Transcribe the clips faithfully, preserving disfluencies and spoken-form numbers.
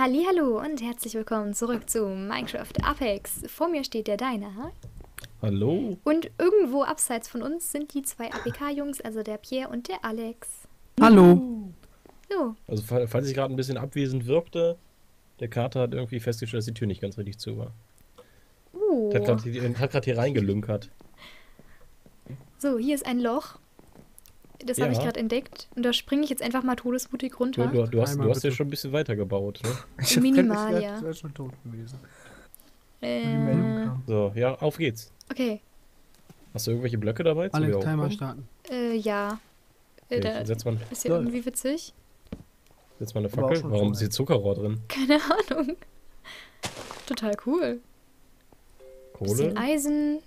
Hallihallo und herzlich willkommen zurück zu Minecraft Apex. Vor mir steht der Deiner. Hallo. Und irgendwo abseits von uns sind die zwei A P K-Jungs, also der Pierre und der Alex. Hallo. So. Also falls ich gerade ein bisschen abwesend wirkte, der Kater hat irgendwie festgestellt, dass die Tür nicht ganz richtig zu war. Uh. Der hat gerade hier reingelünkert. So, hier ist ein Loch. Das Ja. habe ich gerade entdeckt. Und da springe ich jetzt einfach mal todesmutig runter. Du, du, du hast, Einmal du hast ja bitte. schon ein bisschen weiter gebaut, ne? Ich hab Minimal, grad- ja. Ich wäre schon tot gewesen. Die Äh, Meldung kam. So, ja, auf geht's. okay. Hast du irgendwelche Blöcke dabei? zum Alex, Wiederaufbauen? Timer starten. Äh, ja. Äh, Okay, da setz mal, ist ja Ja. irgendwie witzig. setz mal eine Aber auch Fackel. schon Warum vorher. ist hier Zuckerrohr drin? Keine Ahnung. Total cool. Bisschen Kohle? Eisen.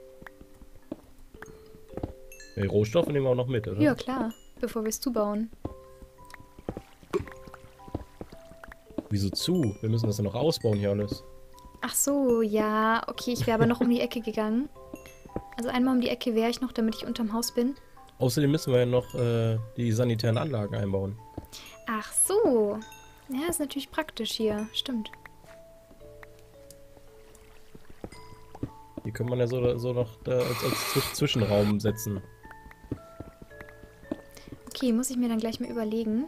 Nee, Rohstoffe nehmen wir auch noch mit, oder? Ja, klar. Bevor wir es zubauen. Wieso zu? Wir müssen das ja noch ausbauen hier alles. Ach so, ja. Okay, ich wäre aber noch um die Ecke gegangen. Also einmal um die Ecke wäre ich noch, damit ich unterm Haus bin. Außerdem müssen wir ja noch äh, die sanitären Anlagen einbauen. Ach so. Ja, ist natürlich praktisch hier. Stimmt. Die könnte man ja so, so noch da als, als Zwisch- Zwischenraum setzen. Okay, muss ich mir dann gleich mal überlegen.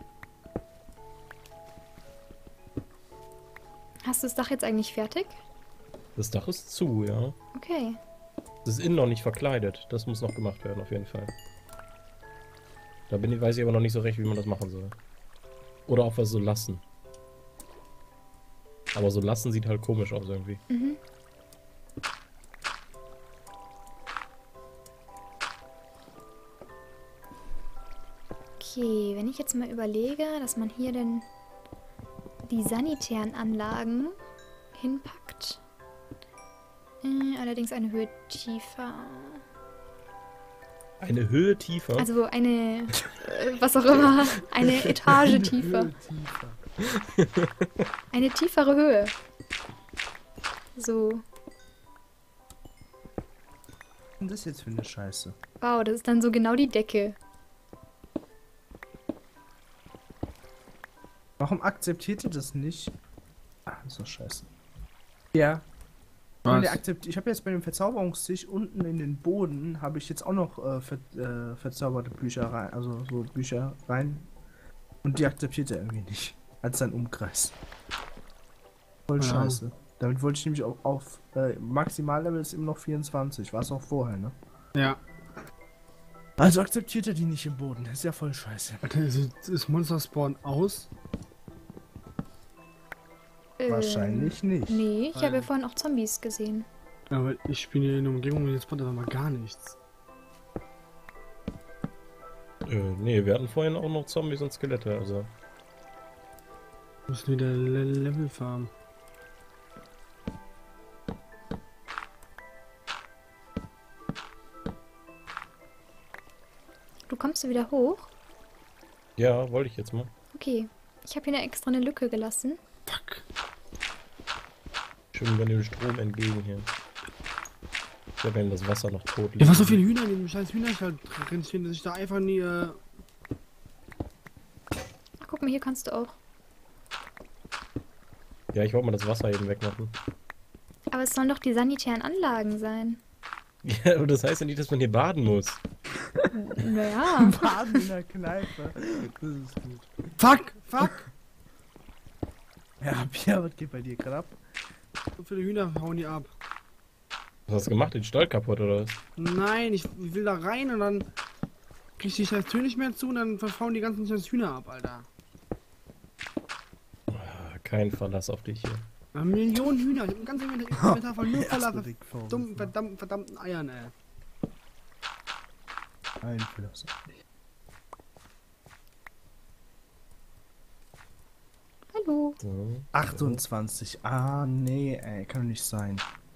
Hast du das Dach jetzt eigentlich fertig? Das Dach ist zu, ja. Okay. Das ist innen noch nicht verkleidet. Das muss noch gemacht werden, auf jeden Fall. Da bin ich, weiß ich aber noch nicht so recht, wie man das machen soll. Oder ob wir es so lassen. Aber so lassen sieht halt komisch aus irgendwie. Mhm. Okay, wenn ich jetzt mal überlege, dass man hier denn die sanitären Anlagen hinpackt. Äh, allerdings eine Höhe tiefer. Eine Höhe tiefer. Also eine, äh, was auch immer, eine Etage tiefer. Eine tiefere Höhe. So. Was ist denn das jetzt für eine Scheiße? Wow, das ist dann so genau die Decke. Warum akzeptiert ihr das nicht? Ah, so scheiße. Ja. Was? Und der akzept- Ich habe jetzt bei dem Verzauberungstisch unten in den Boden habe ich jetzt auch noch äh, ver äh, verzauberte Bücher rein, also so Bücher rein. Und die akzeptiert er irgendwie nicht. Als sein Umkreis. Voll Ja. scheiße. Damit wollte ich nämlich auf, auf äh, Maximallevel ist immer noch vierundzwanzig. War es auch vorher, ne? Ja. Also akzeptiert er die nicht im Boden. Das ist ja voll scheiße. Alter, ist, ist Monster Spawn aus? Ähm, Wahrscheinlich nicht. Nee, ich habe ja Weil- vorhin auch Zombies gesehen. Ja, weil ich bin hier in der Umgebung und jetzt spawnt aber mal gar nichts. äh, nee, wir hatten vorhin auch noch Zombies und Skelette, also. Wir müssen wieder Le Level farmen. Du kommst du wieder hoch? Ja, wollte ich jetzt mal. Okay. Ich habe hier eine extra eine Lücke gelassen. Fuck. Schön über den Strom entgegen hier. Ich habe das Wasser noch tot Ja, was so viele Hühner in dem scheiß Hühnerstall drin stehen, dass ich da einfach nie. Äh Ach, guck mal, hier kannst du auch. Ja, ich wollte mal das Wasser eben wegmachen. Aber es sollen doch die sanitären Anlagen sein. Ja, aber das heißt ja nicht, dass man hier baden muss. Naja. Baden in der Kneipe. Das ist gut. Fuck! Fuck! Ja, Pia, was geht bei dir gerade ab? So viele Hühner hauen die ab. Was hast du gemacht? Den Stall kaputt oder was? Nein, ich will da rein und dann krieg ich die scheiß Tür nicht mehr zu und dann verfauen die ganzen scheiß Hühner ab, Alter. Ah, kein Verlass auf dich hier. Eine Million Hühner, ich hab ein ganzes Inventar voll nur voller Erste Weg vor. verdammt, verdammt, verdammten Eiern, ey. Ein Verlass. Hallo. So. achtundzwanzig. Ah, nee, ey, kann doch nicht sein.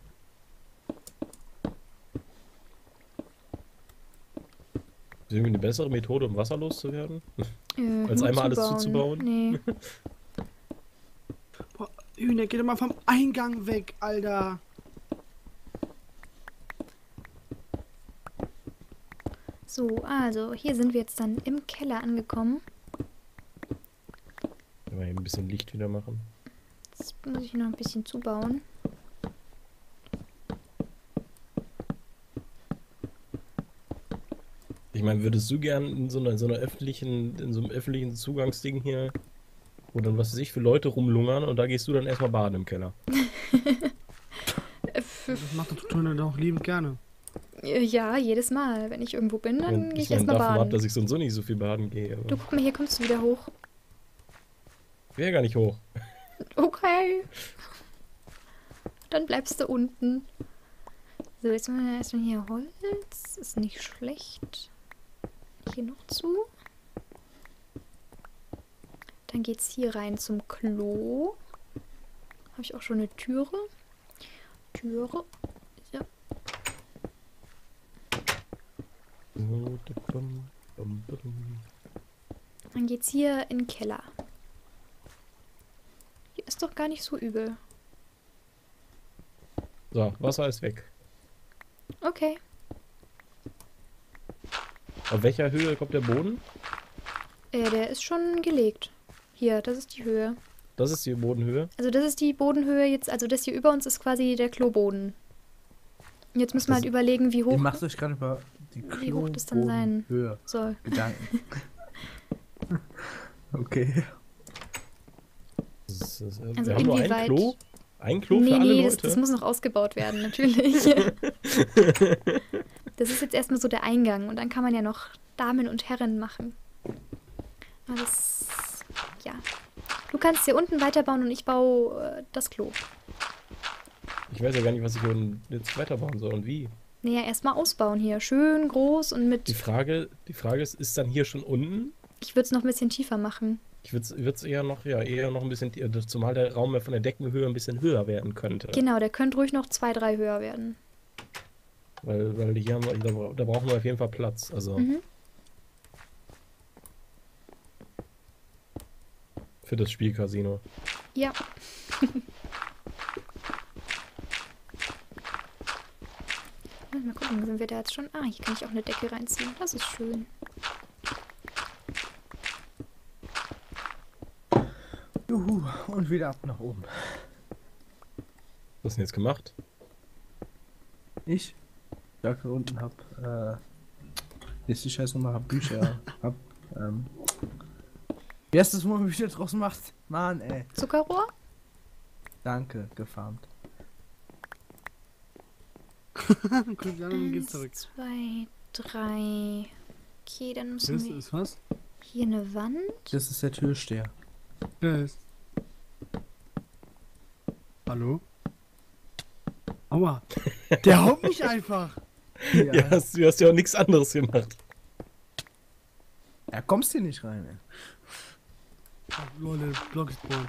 Ist irgendwie eine bessere Methode, um Wasser loszuwerden? Äh, Als nur einmal alles zuzubauen? Nee. Boah, Hühner, geh doch mal vom Eingang weg, Alter. So, also, hier sind wir jetzt dann im Keller angekommen. Mal eben ein bisschen Licht wieder machen. Jetzt muss ich noch ein bisschen zubauen. Ich meine, würdest du gern in so einer, so einer öffentlichen, in so einem öffentlichen Zugangsding hier, wo dann was weiß ich für Leute rumlungern und da gehst du dann erstmal baden im Keller? Äh, f- Das macht der Tutorial doch liebend gerne. Ja, jedes Mal. Wenn ich irgendwo bin, dann Und gehe ich ich meine, erstmal davon ab, baden. dass ich sonst so nicht so viel baden gehe. Aber Du, guck mal, hier kommst du wieder hoch. ich wäre gar nicht hoch. Okay. Dann bleibst du unten. So, jetzt machen wir erstmal hier Holz. Ist nicht schlecht. Hier noch zu. Dann geht's hier rein zum Klo. Habe ich auch schon eine Türe. Türe. Ja. Dann geht's hier in den Keller. Hier ist doch gar nicht so übel. So, Wasser ist weg. Okay. Auf welcher Höhe kommt der Boden? Äh, der ist schon gelegt. Hier, das ist die Höhe. Das ist die Bodenhöhe. Also das ist die Bodenhöhe jetzt, also das hier über uns ist quasi der Kloboden. Und jetzt müssen wir Das- halt überlegen, wie Ihr hoch macht euch gerade über die Wie hoch das dann sein Höhe soll. Gedanken. Okay. Das ist, das ist, Also wir haben nur ein inwieweit- Klo. Ein Klo Nee, für alle nee, das, Leute. das muss noch ausgebaut werden, natürlich. Das ist jetzt erstmal so der Eingang und dann kann man ja noch Damen und Herren machen. Aber das, ja. Du kannst hier unten weiterbauen und ich baue äh, das Klo. Ich weiß ja gar nicht, was ich hier jetzt weiterbauen soll und wie. Naja, erstmal ausbauen hier. Schön groß und Die mit. Frage, die Frage ist, ist dann hier schon unten? Ich würde es noch ein bisschen tiefer machen. Ich würde es eher noch, ja, eher noch ein bisschen, tie- zumal der Raum ja von der Deckenhöhe ein bisschen höher werden könnte. Genau, der könnte ruhig noch zwei, drei höher werden. Weil, weil hier haben wir, da, bra- da brauchen wir auf jeden Fall Platz. Also Mhm. für das Spielcasino. Ja. Mal gucken, sind wir da jetzt schon? Ah, hier kann ich auch eine Decke reinziehen. Das ist schön. Juhu, und wieder ab nach oben. Was ist denn jetzt gemacht? Ich, da unten hab, äh, jetzt die Scheißnummer, hab Bücher, hab, ähm, wie heißt das, wo man Bücher draus macht? Mann, ey. Zuckerrohr? Danke, gefarmt. Guck an und geht's zurück. Eins, zwei, drei. Okay, dann müssen Das wir ist was? hier eine Wand. Das ist der Türsteher. Der ist. Hallo? Aua. Der haut mich einfach. Ja, Ja, hast, du hast ja auch nichts anderes gemacht. ja kommst hier nicht rein, ey. Lol, der Block ist voll.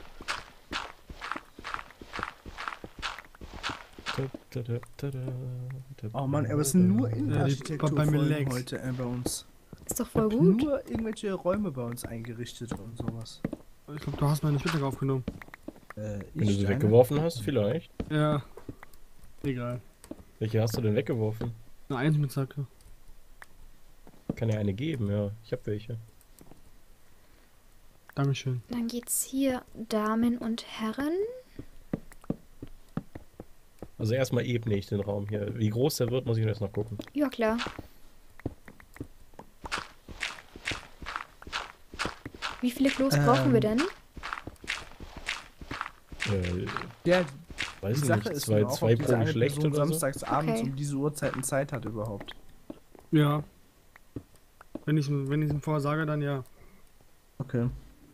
Oh Mann, aber es sind nur Ja, die- Innenarchitektur bei mir lag's. heute äh, bei uns. Ist doch Ich voll hab gut. nur irgendwelche Räume bei uns eingerichtet und sowas. Ich glaube, du hast meine Spitzhacke aufgenommen. Äh, Wenn du sie deine? weggeworfen hast, vielleicht. Ja. Egal. Welche hast du denn weggeworfen? Eine Eins mit Zacke. Kann ja eine geben, ja. Ich habe welche. Dankeschön. Dann geht's hier Damen und Herren. Also erstmal ebne ich den Raum hier. Wie groß der wird, muss ich erst noch gucken. Ja, klar. Wie viele Klos Ähm, brauchen wir denn? Äh, Der, weiß die ich Sache nicht, ist zwei, nur auch, zwei ob diese pro eine Geschlecht Person oder so. samstags abends Okay. um diese Uhrzeiten Zeit hat überhaupt. Ja. Wenn ich wenn ich ihm vorher sage, dann ja. Okay.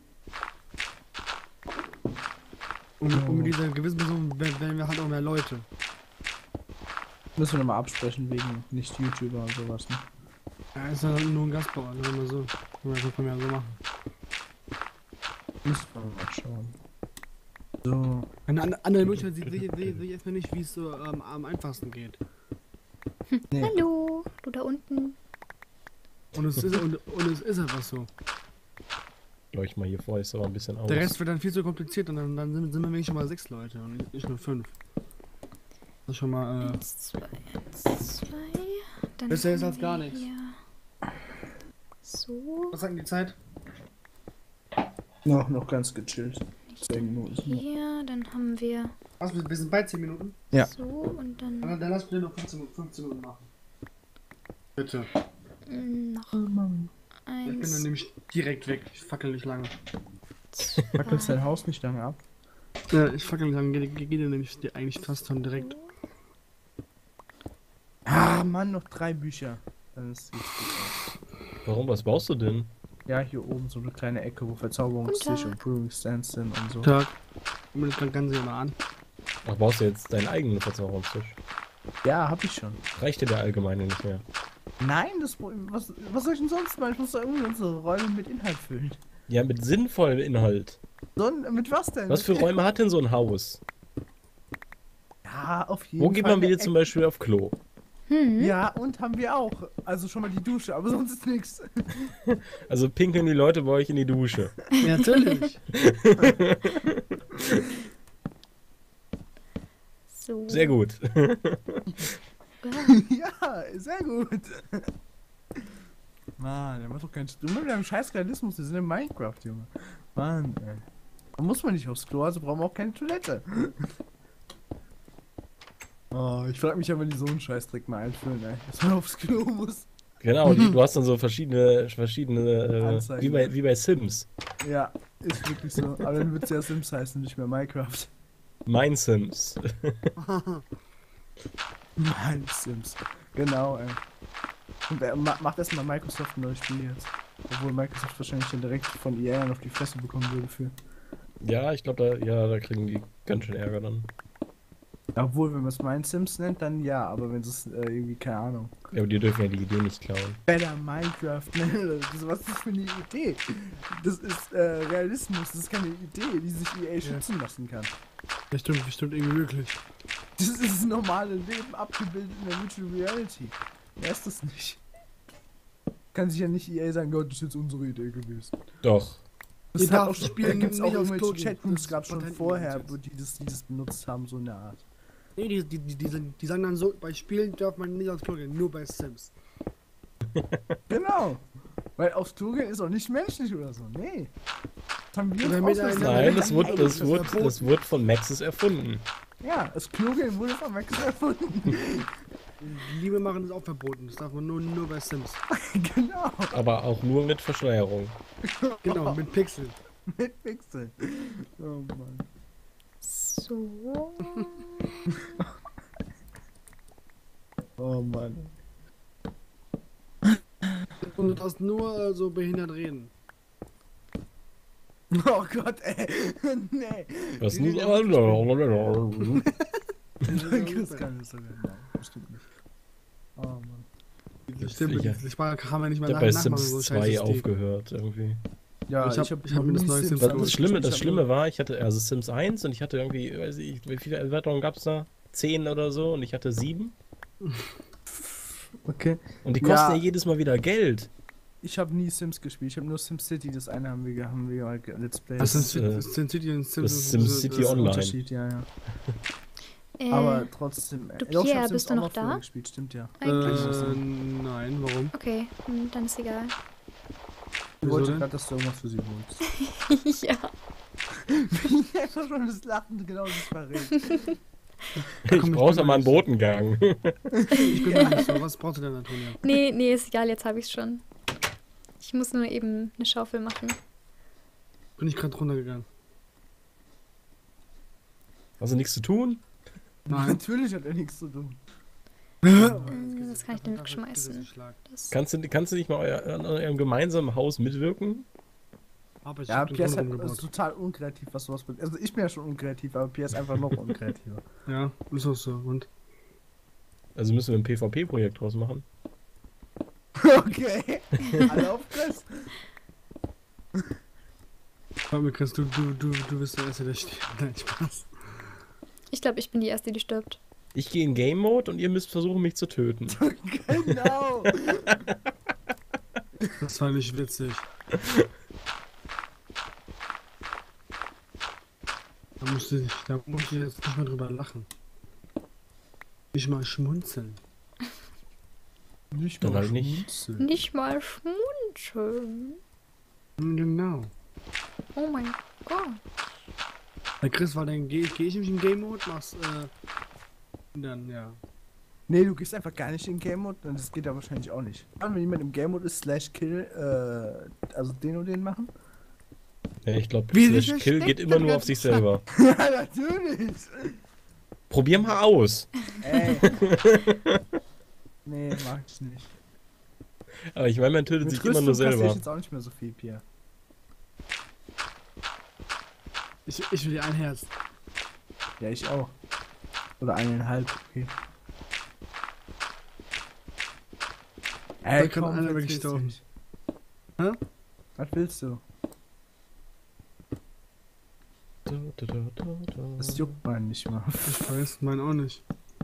Um, um diese gewissen Personen wählen wir halt auch mehr Leute. Müssen wir nochmal absprechen wegen Nicht-YouTuber und sowas, ne? Ja, ist ja nur ein Gastbauer, also immer so. Ja, das kann man ja so machen. Müssen wir mal schauen. So. Eine an- andere Möglichkeit sehe ich, sehe, sehe ich erstmal nicht, wie es so ähm, am einfachsten geht. Nee. Hallo, du da unten. Und es ist, und, und es ist einfach so. Leucht mal hier vor, ist aber ein bisschen aus. Der Rest wird dann viel zu kompliziert und dann, dann sind, sind wir wirklich schon mal sechs Leute und nicht- nicht nur fünf. Das ist schon mal, äh, Eins, zwei, eins, zwei. Dann Besser ist haben als gar wir nichts. hier So. was sagt denn die Zeit? Noch, noch ganz gechillt. Ich zehn dann Minuten sind noch. hier, dann haben wir Was, wir wir sind bei zehn Minuten? Ja. so und dann Dann, dann lass bitte noch fünfzehn, fünfzehn Minuten machen. Bitte. mm, noch Oh, Mann. Ich bin dann eins, nämlich direkt weg. Ich fackel nicht lange. Fackelst zwei, dein Haus nicht lange ab? Ja, ich fackel nicht lange. Geht, geht, geht nämlich die- eigentlich fast schon direkt. Ah, Mann, noch drei Bücher. Dann ist sieht's gut aus. Warum? Was baust du denn? Ja, hier oben so eine kleine Ecke, wo Verzauberungstisch Guten und Brewing Stands sind und so. Tag. Ich mir das Ganze mal an. Ach, baust du jetzt deinen eigenen Verzauberungstisch? Ja, hab ich schon. Reicht dir der allgemeine nicht mehr? Nein, das was, was soll ich denn sonst machen? Ich muss da irgendwie unsere Räume mit Inhalt füllen. Ja, mit sinnvollem Inhalt. So, mit was denn? Was für Räume hat denn so ein Haus? Ja, auf jeden Wo Fall. geht man wieder eine zum Beispiel auf Klo? hm, Ja, und haben wir auch. Also schon mal die Dusche, aber sonst ist nichts. Also pinkeln die Leute bei euch in die Dusche. Ja, natürlich. so. Sehr gut. Ja, sehr gut. Mann, der macht doch keinen Stimmen mit einem scheiß Realismus, wir sind in Minecraft, Junge. Mann, ey. Da muss man nicht aufs Klo, also brauchen wir auch keine Toilette. Oh, ich frag mich ja, wenn die so einen Scheißdreck mal einführen, ey. Dass man aufs Klo muss. Genau, die, du hast dann so verschiedene, verschiedene äh, Anzeigen. wie, bei, wie bei Sims. Ja, ist wirklich so. Aber dann wird's ja Sims heißen, nicht mehr Minecraft. Mein Sims. Mein Sims. Genau, ey. Und wer ma macht erstmal Microsoft ein neues Spiel jetzt. Obwohl Microsoft wahrscheinlich dann direkt von E A auf die Fresse bekommen würde für. Ja, ich glaube, da, ja, da kriegen die ganz schön Ärger dann. Obwohl, wenn man es Mein Sims nennt, dann ja, aber wenn es äh, irgendwie, keine Ahnung. Ja, aber die dürfen ja die Idee nicht klauen. Better Minecraft, ne? Das, was ist das für eine Idee? Das ist äh, Realismus, das ist keine Idee, die sich E A schützen lassen kann. Das stimmt, das stimmt irgendwie wirklich. Das ist das normale Leben abgebildet in der Virtual Reality. Mehr ist das nicht. Kann sich ja nicht E A sagen, Gott, das ist jetzt unsere Idee gewesen. Doch. Das Ihr hat darf auch schon, Spielen da gibt's auch nicht aufs Klo irgendwelche gehen. Chatrooms, Das gab schon Patenten vorher, jetzt. wo die das, die das benutzt haben, so in der Art. Nee, die, die, die, die, die sagen dann so, bei Spielen darf man nicht aufs Klo gehen, nur bei Sims. Genau. Weil aufs Klo gehen ist auch nicht menschlich oder so. Nee. Das haben wir Oder uns mit ausgedacht. einer- Nein, das wurde, das das wurde, verboten. das wurde von Maxis erfunden. Ja, das Klogel wurde von Max erfunden. Liebe machen ist auch verboten, das darf man nur, nur bei Sims. Genau. Aber auch nur mit Verschleierung. Genau, mit Pixel. Mit Pixel. Oh Mann. So. Oh Mann. Und du darfst nur äh, so behindert reden. Oh Gott, ey. Nee. Was Die- nun? die- Chris kann das sogar. Nein, bestimmt nicht. Oh Mann. Die Stimme, Ich- die Sprache kann man nicht Ich mehr habe bei nachmachen, Sims so zwei scheiße ist die. aufgehört irgendwie. Ja, Ich hab- hab ich hab mir das nie neue Sims Sims Das, geholt. das Schlimme, Ich das hab Schlimme war, ich hatte also Sims eins und ich hatte irgendwie, weiß ich, wie viele Erweiterungen gab es da? Zehn oder so und ich hatte sieben. Okay. Und die kosten ja, Ja. jedes Mal wieder Geld. Ich habe nie Sims gespielt. Ich habe nur SimCity. Das eine haben wir, haben wir halt ge- Let's Play. Das ist, ist äh, SimCity und Sims. das ist SimCity das ist ein Online. Unterschied, ja, ja. Äh, Aber trotzdem. äh, du, doch, ich hab Pierre, Sims bist du auch noch mal früher da? Gespielt. Stimmt ja. eigentlich. Äh, nein, warum? Okay, hm, dann ist egal. Ich Wieso wollte denn? gerade, dass du irgendwas für sie holst. ja. Wie einfach schon das Lachen genau das verrät. Ich komm, ich brauche bin ja mal einen nicht. Botengang. Ich bin noch nicht so. Was brauchst du denn, Antonia? Nee, nee, ist egal, jetzt habe ich schon. Ich muss nur eben eine Schaufel machen. Bin ich gerade runtergegangen? Hast du nichts zu tun? Nein. Natürlich hat er nichts zu tun. Äh, was kann ich denn wegschmeißen? Das Kannst du, kannst du nicht mal euer, an eurem gemeinsamen Haus mitwirken? Aber ich Ja, hab den Pierre ist, Brunnen halt, ist rumgebaut. total unkreativ, was sowas betrifft. Also ich bin ja schon unkreativ, aber Pierre ist einfach noch unkreativer. Ja, ist auch so. Und? Also müssen wir ein PvP-Projekt draus machen. Okay. Alle auf Chris. Warte mal, Chris, du, du, du, du bist der Erste, der steht. Nein, Spaß. ich glaube, ich bin die Erste, die stirbt. Ich gehe in Game Mode und ihr müsst versuchen, mich zu töten. Genau. Das war nicht witzig. Da musste ich, da musste ich jetzt nicht mehr drüber lachen. Nicht mal schmunzeln. Nicht Dann mal halt nicht. schmunzeln. Nicht mal schmunzeln. Hm, Genau. Oh mein Gott. Der Chris war dann, gehe geh ich nicht im Game Mode, mach's, äh, und dann, ja. Nee, du gehst einfach gar nicht in Game Mode, und das geht ja wahrscheinlich auch nicht. Wenn jemand im Game Mode ist, slash kill, äh, also den und den machen? Ja, ich glaube, Wie Slash sich Kill das geht steckt immer im nur auf ganzen sich selber. Ja, natürlich! Probier mal aus. Ey. Nee, mag ich nicht. Aber ich meine, man tötet Mit sich immer nur Rüstung kassiere selber. ich jetzt auch nicht mehr so viel, Pierre. Ich, ich will dir ein Herz. Ja, ich auch. Oder eineinhalb, okay. Da kann einer jetzt wirklich willst du sterben. mich. Hä? Was willst du? Da, da, da, da, da. Das juckt meinen nicht mal. Ich weiß, mein auch nicht.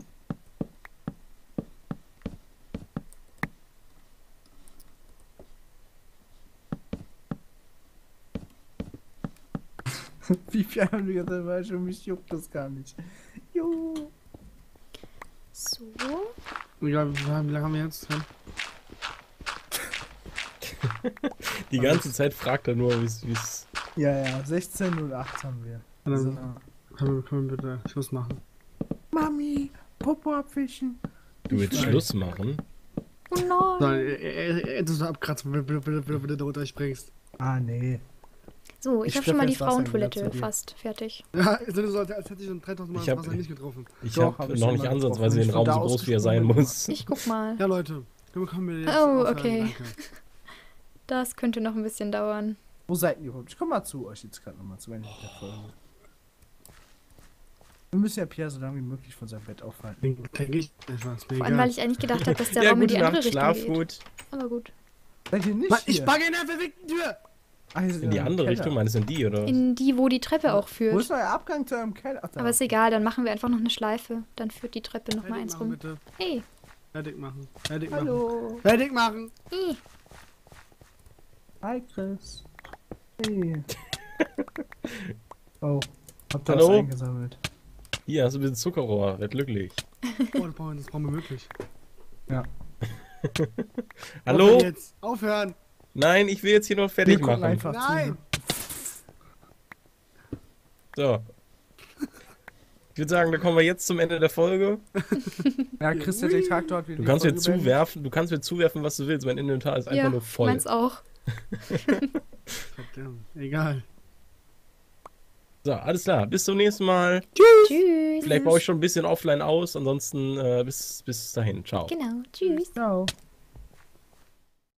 Wie viel haben wir gesagt, weil schon mich juckt das gar nicht. Jo. So. Egal, wie lange haben wir jetzt? Ja? Die ganze Zeit fragt er nur, wie es. Ja, ja, sechzehn null acht haben wir. Dann So. können wir, können wir bitte Schluss machen. Mami, Popo abfischen. Du willst Nein. Schluss machen? Oh So, nein. äh, äh, äh, du so abkratzen, wenn du bitte, bitte, bitte da runterspringst. Ah, nee. So, ich, Ich habe schon mal die schleppe jetzt Wasser Frauentoilette wieder zu dir. fast fertig. Ja, so, so, als hätte ich schon dreitausend Mal Ich das hab- Wasser nicht getroffen. Ich Doch, habe hab ich noch schon nicht mal ansatzweise getroffen. den Ich Raum bin so da groß, wie er sein ausgesprungen. muss. Ich guck mal. Ja, Leute, können wir- können wir jetzt Oh, aufhören? okay. Danke. Das könnte noch ein bisschen dauern. Wo seid ihr überhaupt? Ich komm mal zu euch jetzt gerade nochmal zu Ende der Folge. Wir müssen ja Pierre so lange wie möglich von seinem Bett aufhalten. Den denke ich einfach. Ist mir Vor allem, egal. weil ich eigentlich gedacht habe, dass der Ja, Raum in die gute andere Nacht, Richtung schlaf geht. gut. Aber gut. Seid ihr nicht Mann, hier? ich bugge in der verwickten Tür! Ah, hier sind In die wir im andere Keller. Richtung, meinst du in die, oder? was? In die, wo die Treppe auch Wo führt. ist euer Abgang zu eurem Keller? Ach, da. Aber ist egal, dann machen wir einfach noch eine Schleife. Dann führt die Treppe noch mal Fertig eins machen, rum. bitte. Hey. Fertig machen. Fertig machen. Hallo. Fertig machen! Ih. Hi, Chris. Hey. Oh, habt ihr Hallo? was eingesammelt? Hier hast du ein bisschen Zuckerrohr, werd glücklich. Oh, das brauchen wir, das brauchen wir wirklich. Ja. Hallo? Aufhören jetzt! Aufhören! Nein, ich will jetzt hier noch fertig Wir gucken machen. einfach Nein! So. Ich würde sagen, da kommen wir jetzt zum Ende der Folge. zu. Ja, Chris, der Diktator hat wieder Du die kannst mir Folge beendet. zuwerfen, du kannst mir zuwerfen, was du willst. Mein Inventar ist einfach Ja, nur voll. meins auch. Verdammt, egal. So, alles klar. Bis zum nächsten Mal. Tschüss. Vielleicht baue ich schon ein bisschen offline aus. Ansonsten äh, bis, bis dahin. Ciao. Genau. Tschüss. Ciao.